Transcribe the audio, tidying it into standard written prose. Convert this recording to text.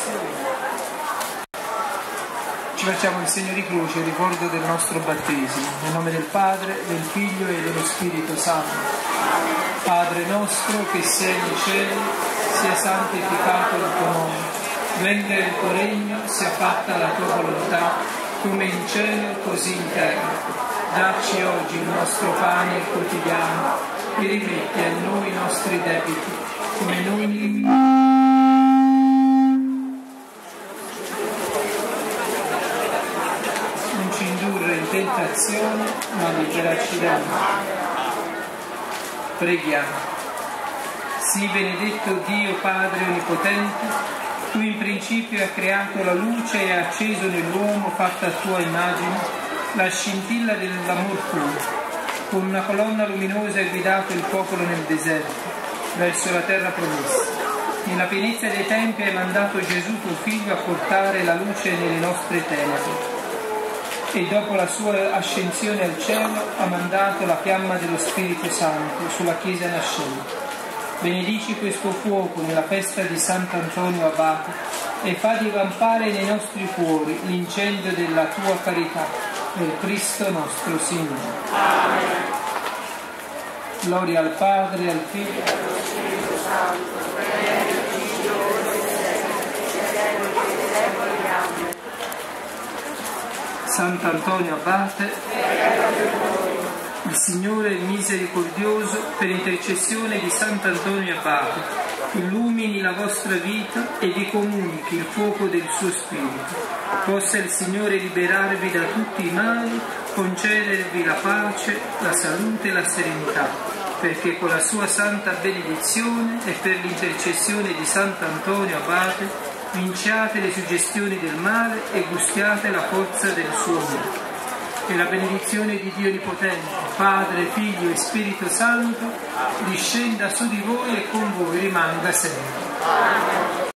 Ci facciamo il segno di croce in ricordo del nostro battesimo. Nel nome del Padre, del Figlio e dello Spirito Santo. Padre nostro che sei nei cieli, sia santificato il tuo nome. Venga il tuo regno, sia fatta la tua volontà, come in cielo così in terra. Dacci oggi il nostro pane quotidiano e rimetti a noi i nostri debiti, come noi li non ci indurre in tentazione, ma liberaci dal male. Preghiamo. Sii benedetto Dio Padre Onnipotente, tu in principio hai creato la luce e hai acceso nell'uomo, fatta a tua immagine, la scintilla dell'amor tuo. Con una colonna luminosa hai guidato il popolo nel deserto, verso la terra promessa. Nella pienezza dei tempi hai mandato Gesù tuo Figlio a portare la luce nelle nostre tenebre. E dopo la sua ascensione al cielo ha mandato la fiamma dello Spirito Santo sulla Chiesa nascente. Benedici questo fuoco nella festa di Sant'Antonio Abate e fa divampare nei nostri cuori l'incendio della tua carità, per Cristo nostro Signore. Amen. Gloria al Padre, al Figlio e allo Spirito Santo, Sant'Antonio Abate, il Signore misericordioso, per intercessione di Sant'Antonio Abate, illumini la vostra vita e vi comunichi il fuoco del suo Spirito. Possa il Signore liberarvi da tutti i mali, concedervi la pace, la salute e la serenità, perché con la sua santa benedizione e per l'intercessione di Sant'Antonio Abate vinciate le suggestioni del male e gustiate la forza del suo amore. E la benedizione di Dio Onnipotente, Padre, Figlio e Spirito Santo, discenda su di voi e con voi rimanga sempre.